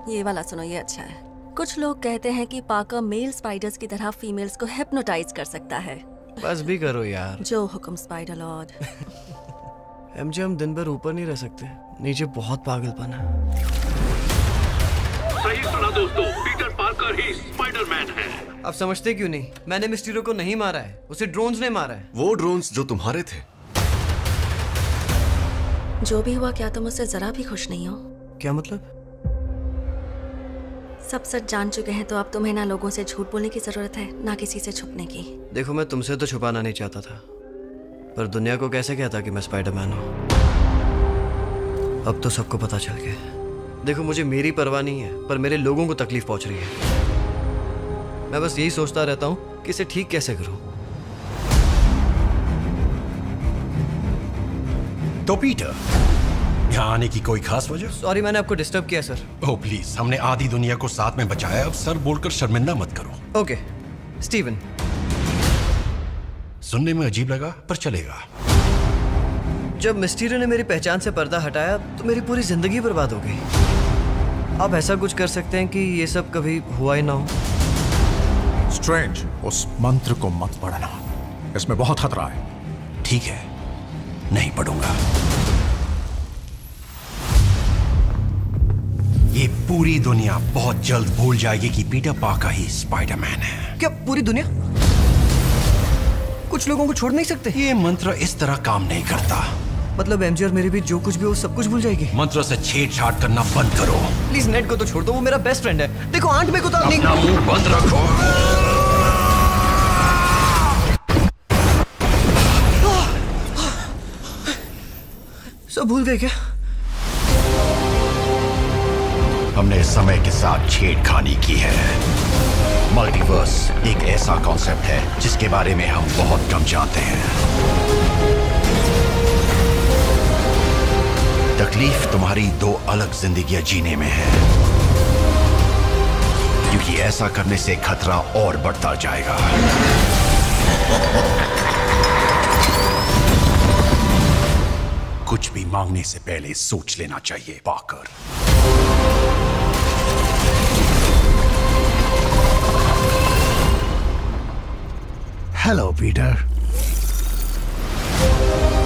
ये वाला सुनो, ये अच्छा है। कुछ लोग कहते हैं कि पाकर मेल स्पाइडर्स की तरह फीमेल्स को हिप्नोटाइज कर सकता है। बस भी करो यार। जो हुक्म स्पाइडर लॉर्ड। एमजे, हम दिन भर ऊपर नहीं रह सकते, नीचे बहुत पागलपन है। सही सुना दोस्तों, पीटर पार्कर ही स्पाइडरमैन है। आप समझते क्यों नहीं? मैंने मिस्टीरियो को नहीं मारा है, उसे ड्रोन्स ने मारा है। वो ड्रोन्स जो तुम्हारे थे। जो भी हुआ, क्या तुम उससे जरा भी खुश नहीं हो? क्या मतलब? सब सच जान चुके हैं तो अब तुम्हें ना लोगों से झूठ बोलने की जरूरत है, ना किसी से छुपने की। देखो, मैं तुमसे तो छुपाना नहीं चाहता था, पर दुनिया को कैसे कहता कि मैं स्पाइडरमैन हूँ। अब तो सबको पता चल गया। देखो, मुझे मेरी परवाह नहीं है, पर मेरे लोगों को तकलीफ पहुंच रही है। मैं बस यही सोचता रहता हूँ कि इसे ठीक कैसे करूँ। तो पीटर, यहाँ आने की कोई खास वजह? सॉरी, मैंने आपको डिस्टर्ब किया सर। ओह प्लीज, हमने आधी दुनिया को साथ में बचाया, अब सर बोलकर शर्मिंदा मत करो। Okay, Steven. सुनने में अजीब लगा, पर चलेगा। जब मिस्टीरियो ने मेरी पहचान से पर्दा हटाया तो मेरी पूरी जिंदगी बर्बाद हो गई। आप ऐसा कुछ कर सकते हैं कि ये सब कभी हुआ ही ना हो। स्ट्रेंज, उस मंत्र को मत पढ़ना, इसमें बहुत खतरा है। ठीक है, नहीं पढ़ूंगा। ये पूरी दुनिया बहुत जल्द भूल जाएगी कि पीटर पार्कर ही स्पाइडरमैन है। क्या पूरी दुनिया? कुछ लोगों को छोड़ नहीं सकते? ये मंत्र इस तरह काम नहीं करता। मतलब एमजे और मेरे बीच जो कुछ भी हो सब कुछ भूल जाएगी? मंत्र से छेड़छाड़ करना बंद करो। प्लीज नेट को तो छोड़ दो, वो मेरा बेस्ट फ्रेंड है। देखो, आंट में को तो अपना मुंह बंद रखो। सब भूल गए क्या? हमने समय के साथ छेड़खानी की है। मल्टीवर्स एक ऐसा कॉन्सेप्ट है जिसके बारे में हम बहुत कम जानते हैं। तकलीफ तुम्हारी दो अलग जिंदगियां जीने में है, क्योंकि ऐसा करने से खतरा और बढ़ता जाएगा। कुछ भी मांगने से पहले सोच लेना चाहिए पार्कर। Hello Peter.